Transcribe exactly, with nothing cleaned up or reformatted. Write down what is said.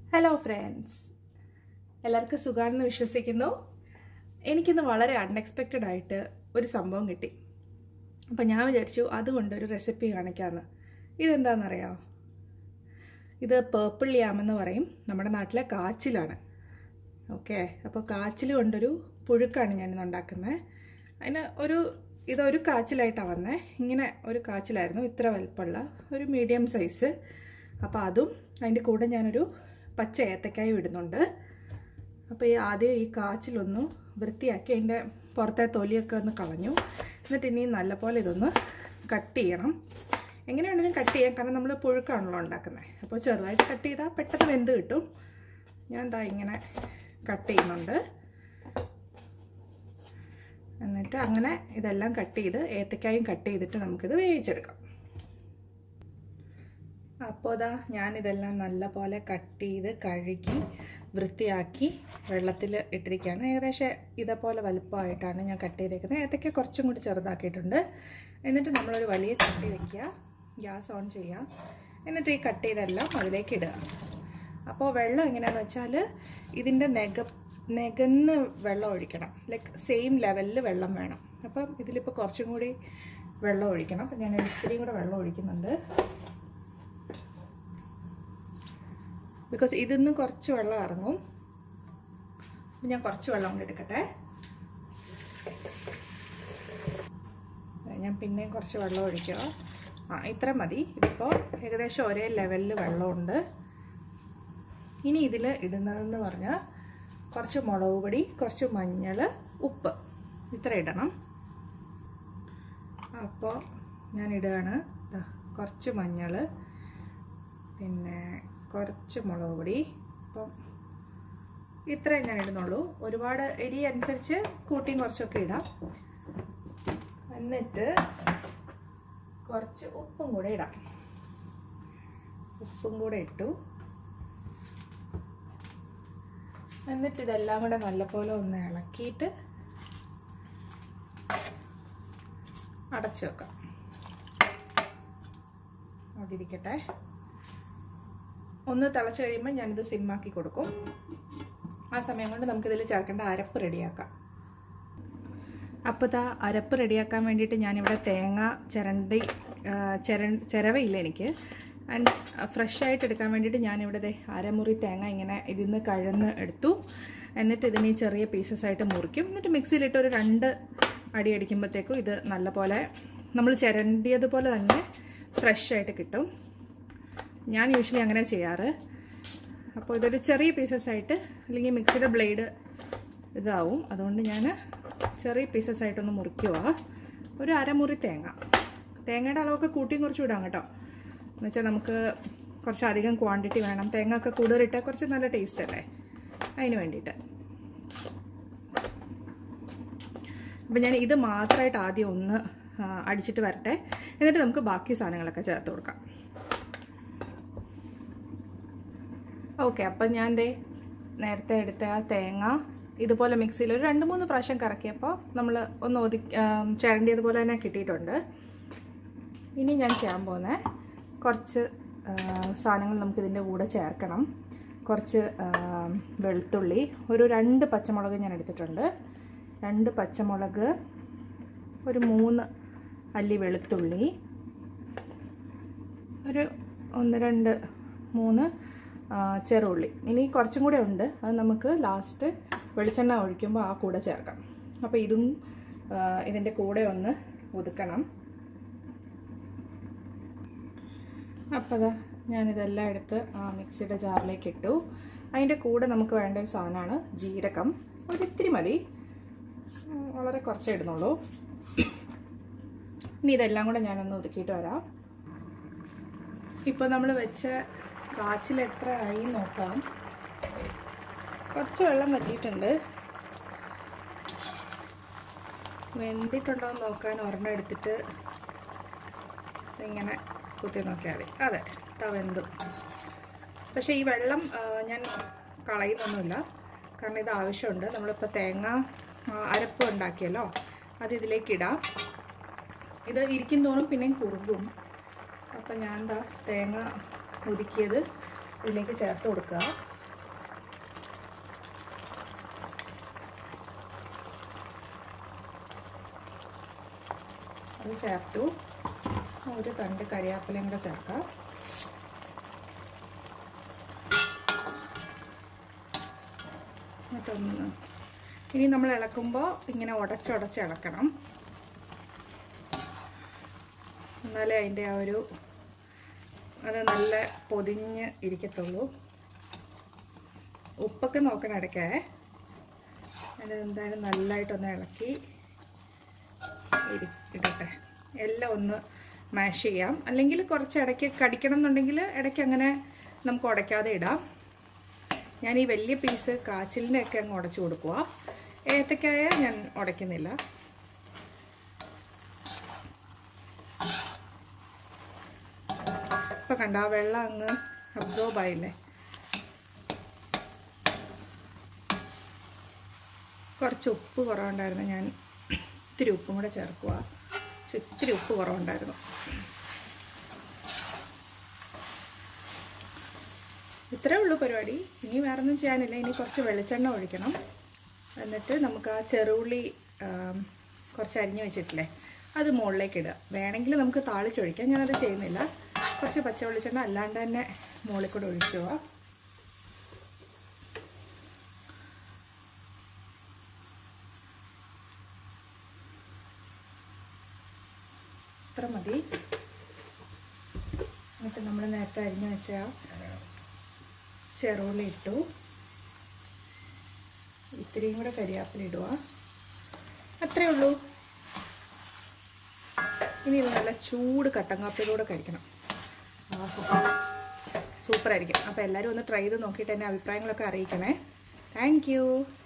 Hello friends, എല്ലാവർക്കും സുഖമാണെന്ന് വിശ്വസിക്കുന്നു. എനിക്കിന്ന് വളരെ അൺഎക്സ്പെക്റ്റഡ് ആയിട്ട് ഒരു സംഭവം കിട്ടി. അപ്പം ഞാൻ വിചാരിച്ചു അതുകൊണ്ടൊരു റെസിപ്പി കാണിക്കാമെന്ന്. ഇതെന്താണെന്നറിയാമോ? ഇത് പേർപ്പിൾ യാം എന്ന് പറയും. നമ്മുടെ നാട്ടിലെ കാച്ചിലാണ്. ഓക്കെ, അപ്പോൾ കാച്ചിൽ കൊണ്ടൊരു പുഴുക്കാണ് ഞാനിന്ന് ഉണ്ടാക്കുന്നത്. അതിന് ഒരു ഇതൊരു കാച്ചിലായിട്ടാണ് വന്നത്. ഇങ്ങനെ ഒരു കാച്ചിലായിരുന്നു, ഇത്ര വലുപ്പമുള്ള ഒരു മീഡിയം സൈസ്. അപ്പോൾ അതും അതിൻ്റെ കൂടെ ഞാനൊരു പച്ച ഏത്തക്കായും ഇടുന്നുണ്ട്. അപ്പോൾ ഈ ആദ്യം ഈ കാച്ചിലൊന്ന് വൃത്തിയാക്കി അതിൻ്റെ പുറത്തെ തൊലിയൊക്കെ ഒന്ന് കളഞ്ഞു. എന്നിട്ട് ഇനി നല്ലപോലെ ഇതൊന്ന് കട്ട് ചെയ്യണം. എങ്ങനെ വേണമെങ്കിലും കട്ട് ചെയ്യാം, കാരണം നമ്മൾ പുഴുക്കാണല്ലോ ഉണ്ടാക്കുന്നത്. അപ്പോൾ ചെറുതായിട്ട് കട്ട് ചെയ്താൽ പെട്ടെന്ന് വെന്ത് കിട്ടും. ഞാൻ എന്താ ഇങ്ങനെ കട്ട് ചെയ്യുന്നുണ്ട്. എന്നിട്ട് അങ്ങനെ ഇതെല്ലാം കട്ട് ചെയ്ത് ഏത്തക്കായും കട്ട് ചെയ്തിട്ട് നമുക്കിത് വേവിച്ചെടുക്കാം. അപ്പോൾ ഇതാ ഞാനിതെല്ലാം നല്ല പോലെ കട്ട് ചെയ്ത് കഴുകി വൃത്തിയാക്കി വെള്ളത്തിൽ ഇട്ടിരിക്കുകയാണ്. ഏകദേശം ഇതേപോലെ വലുപ്പമായിട്ടാണ് ഞാൻ കട്ട് ചെയ്തേക്കുന്നത്. ഏത്തക്ക കുറച്ചും കൂടി ചെറുതാക്കിയിട്ടുണ്ട്. എന്നിട്ട് നമ്മളൊരു വലിയ ചട്ടി വയ്ക്കുക, ഗ്യാസ് ഓൺ ചെയ്യുക. എന്നിട്ട് ഈ കട്ട് ചെയ്തെല്ലാം അതിലേക്ക് ഇടുക. അപ്പോൾ വെള്ളം എങ്ങനെയാണെന്ന് വെച്ചാൽ ഇതിൻ്റെ നെക നെകന്ന് വെള്ളം ഒഴിക്കണം. ലൈക്ക് സെയിം ലെവലിൽ വെള്ളം വേണം. അപ്പം ഇതിലിപ്പോൾ കുറച്ചും കൂടി വെള്ളം ഒഴിക്കണം. അപ്പം ഞാൻ ഇത്രയും കൂടെ വെള്ളം ഒഴിക്കുന്നുണ്ട്. ബിക്കോസ് ഇതിന്ന് കുറച്ച് വെള്ളം ഇറങ്ങും. അപ്പം ഞാൻ കുറച്ച് വെള്ളം കൊണ്ട് എടുക്കട്ടെ. ഞാൻ പിന്നെയും കുറച്ച് വെള്ളം ഒഴിക്കുക. ആ ഇത്ര മതി. ഇതിപ്പോൾ ഏകദേശം ഒരേ ലെവലിൽ വെള്ളമുണ്ട്. ഇനി ഇതിൽ ഇടുന്നതെന്ന് പറഞ്ഞാൽ കുറച്ച് മുളക് പൊടി, കുറച്ച് മഞ്ഞൾ, ഉപ്പ്, ഇത്ര ഇടണം. അപ്പോൾ ഞാൻ ഇടുകയാണ്. കുറച്ച് മഞ്ഞൾ, പിന്നെ കുറച്ച് മുളക് പൊടി. അപ്പം ഇത്രയും ഞാൻ ഇടുന്നുള്ളൂ. ഒരുപാട് എരി അനുസരിച്ച് കൂട്ടിയും കുറച്ചൊക്കെ ഇടാം. എന്നിട്ട് കുറച്ച് ഉപ്പും കൂടെ ഇടാം. ഉപ്പും കൂടെ ഇട്ടു. എന്നിട്ട് ഇതെല്ലാം കൂടെ നല്ലപോലെ ഒന്ന് ഇളക്കിയിട്ട് അടച്ചു വെക്കാം. അവിടെ ഇരിക്കട്ടെ. ഒന്ന് തിളച്ച് കഴിയുമ്പോൾ ഞാനിത് സിമ്മാക്കി കൊടുക്കും. ആ സമയം കൊണ്ട് നമുക്കിതിൽ ചേർക്കേണ്ട അരപ്പ് റെഡിയാക്കാം. അപ്പോൾ ഇതാ അരപ്പ് റെഡിയാക്കാൻ വേണ്ടിയിട്ട് ഞാനിവിടെ തേങ്ങ ചിരണ്ടി ചിര ചിരവയില്ല എനിക്ക്. ആൻഡ് ഫ്രഷ് ആയിട്ട് എടുക്കാൻ വേണ്ടിയിട്ട് ഞാനിവിടെ ദേ അരമുറി തേങ്ങ ഇങ്ങനെ ഇതിൽ നിന്ന് കഴന്ന് എടുത്തു. എന്നിട്ട് ഇതിനെ ചെറിയ പീസസ് ആയിട്ട് മുറിക്കും. എന്നിട്ട് മിക്സിയിലിട്ട് ഒരു രണ്ട് അടി അടിക്കുമ്പോഴത്തേക്കും ഇത് നല്ലപോലെ നമ്മൾ ചിരണ്ടിയതുപോലെ തന്നെ ഫ്രഷ് ആയിട്ട് കിട്ടും. ഞാൻ യൂഷ്വലി അങ്ങനെ ചെയ്യാറ്. അപ്പോൾ ഇതൊരു ചെറിയ പീസസ് ആയിട്ട്, അല്ലെങ്കിൽ മിക്സിയുടെ ബ്ലേഡ് ഇതാവും. അതുകൊണ്ട് ഞാൻ ചെറിയ പീസസ് ആയിട്ടൊന്ന് മുറിക്കുക. ഒരു അരമുറി തേങ്ങ. തേങ്ങയുടെ അളവൊക്കെ കൂട്ടിയും കുറച്ചും ഇടാം കേട്ടോ. എന്നുവെച്ചാൽ നമുക്ക് കുറച്ചധികം ക്വാണ്ടിറ്റി വേണം. തേങ്ങ ഒക്കെ കൂടുതലിട്ടാൽ കുറച്ച് നല്ല ടേസ്റ്റ് അല്ലേ, അതിന് വേണ്ടിയിട്ട്. അപ്പം ഞാൻ ഇത് മാത്രമായിട്ട് ആദ്യം ഒന്ന് അടിച്ചിട്ട് വരട്ടെ. എന്നിട്ട് നമുക്ക് ബാക്കി സാധനങ്ങളൊക്കെ ചേർത്ത് കൊടുക്കാം. ഓക്കെ, അപ്പം ഞാൻ ദേ നേരത്തെ എടുത്ത ആ തേങ്ങ ഇതുപോലെ മിക്സിയിൽ ഒരു രണ്ട് മൂന്ന് പ്രാവശ്യം കറക്കിയപ്പോൾ നമ്മൾ ഒന്ന് ഒതുക്കി ചിരണ്ടിയതുപോലെ തന്നെ കിട്ടിയിട്ടുണ്ട്. ഇനി ഞാൻ ചെയ്യാൻ പോകുന്നത് കുറച്ച് സാധനങ്ങൾ നമുക്കിതിൻ്റെ കൂടെ ചേർക്കണം. കുറച്ച് വെളുത്തുള്ളി, ഒരു രണ്ട് പച്ചമുളക് ഞാൻ എടുത്തിട്ടുണ്ട്. രണ്ട് പച്ചമുളക്, ഒരു മൂന്ന് അല്ലി വെളുത്തുള്ളി, ഒരു ഒന്ന് രണ്ട് മൂന്ന് ചെറുള്ളി. ഇനി കുറച്ചും കൂടെ ഉണ്ട്, അത് നമുക്ക് ലാസ്റ്റ് വെളിച്ചെണ്ണ ഒഴിക്കുമ്പോൾ ആ കൂടെ ചേർക്കാം. അപ്പോൾ ഇതും ഇതിൻ്റെ കൂടെ ഒന്ന് ഒതുക്കണം. അപ്പോൾ അതാ ഞാനിതെല്ലാം എടുത്ത് ആ മിക്സിയുടെ ജാറിലേക്ക് ഇട്ടു. അതിൻ്റെ കൂടെ നമുക്ക് വേണ്ട ഒരു സാധനമാണ് ജീരകം. ഒരിത്തിരി മതി, വളരെ കുറച്ചേ ഇടുന്നുള്ളൂ. ഇനി ഇതെല്ലാം കൂടെ ഞാനൊന്ന് ഒതുക്കിയിട്ട് വരാം. ഇപ്പോൾ നമ്മൾ വെച്ച കാച്ചിൽ എത്ര ആയി നോക്കാം. കുറച്ച് വെള്ളം വറ്റിയിട്ടുണ്ട്. വെന്തിട്ടുണ്ടോ എന്ന് നോക്കാൻ ഒരെണ്ണം എടുത്തിട്ട് ഇങ്ങനെ കുത്തി നോക്കിയാൽ മതി. അതെ, വെന്തു. പക്ഷേ ഈ വെള്ളം ഞാൻ കളയുന്നൊന്നുമില്ല, കാരണം ഇത് ആവശ്യമുണ്ട്. നമ്മളിപ്പോൾ തേങ്ങ അരപ്പ് ഉണ്ടാക്കിയല്ലോ, അത് ഇതിലേക്ക് ഇടാം. ഇത് ഇരിക്കും തോറും പിന്നെയും കുറുകും. അപ്പം ഞാൻ എന്താ തേങ്ങ ഒതുക്കിയത് ഇതിലേക്ക് ചേർത്ത് കൊടുക്കുക. അത് ചേർത്തു. ഒരു തണ്ട് കരിയാപ്പിലയും കൂടെ ചേർക്കാം. എന്നിട്ടൊന്ന് ഇനി നമ്മൾ ഇളക്കുമ്പോൾ ഇങ്ങനെ ഉടച്ചുടച്ച് ഇളക്കണം, എന്നാലേ അതിൻ്റെ ആ ഒരു അത് നല്ല പൊതിഞ്ഞ് ഇരിക്കത്തുള്ളൂ. ഉപ്പൊക്കെ നോക്കണം ഇടയ്ക്കേ. അത് എന്തായാലും നല്ലതായിട്ടൊന്ന് ഇളക്കി ഇരി ഇടട്ടെ. എല്ലാം ഒന്ന് മാഷ് ചെയ്യാം. അല്ലെങ്കിൽ കുറച്ച് ഇടയ്ക്ക് കടിക്കണം എന്നുണ്ടെങ്കിൽ ഇടയ്ക്ക് അങ്ങനെ നമുക്ക് ഉടയ്ക്കാതെ ഇടാം. ഞാൻ ഈ വലിയ പീസ് കാച്ചിലിൻ്റെ ഒക്കെ അങ്ങ് ഉടച്ചു കൊടുക്കുക. ഏത്തക്കായ ഞാൻ ഉടയ്ക്കുന്നില്ല. ഇപ്പം കണ്ട ആ വെള്ളം അങ്ങ് അബ്സോർബ് ആയില്ലേ. കുറച്ച് ഉപ്പ് കുറവുണ്ടായിരുന്നു, ഞാൻ ഇത്തിരി ഉപ്പും കൂടെ ചേർക്കുക. ഇത്തിരി ഉപ്പ് കുറവുണ്ടായിരുന്നു. ഇത്രേ ഉള്ളൂ പരിപാടി. ഇനി വേറെ ഒന്നും ചെയ്യാനില്ല. ഇനി കുറച്ച് വെളിച്ചെണ്ണ ഒഴിക്കണം. എന്നിട്ട് നമുക്ക് ആ ചെറുള്ളി കുറച്ച് അരിഞ്ഞ് വെച്ചിട്ടില്ലേ അത് മുകളിലേക്ക് ഇടുക. വേണമെങ്കിൽ നമുക്ക് താളിച്ചൊഴിക്കാം, ഞാനത് ചെയ്യുന്നില്ല. കുറച്ച് പച്ച വെളിച്ചെണ്ണ അല്ലാണ്ട് തന്നെ മുകളിൽ കൂടെ ഒഴിക്കുക. ഇത്ര മതി. എന്നിട്ട് നമ്മൾ നേരത്തെ അരിഞ്ഞ് വെച്ച ചെറുള്ളി ഇട്ടു. ഇത്തിരിയും കൂടെ കരിയാപ്പില ഇടുക. അത്രേ ഉള്ളൂ. ഇനി ഇത് നല്ല ചൂട് കട്ടൻ കാപ്പിയിലൂടെ കഴിക്കണം. സൂപ്പറായിരിക്കും. അപ്പോൾ എല്ലാവരും ഒന്ന് ട്രൈ ചെയ്ത് നോക്കിയിട്ട് എന്നെ അഭിപ്രായങ്ങളൊക്കെ അറിയിക്കണേ. Thank you.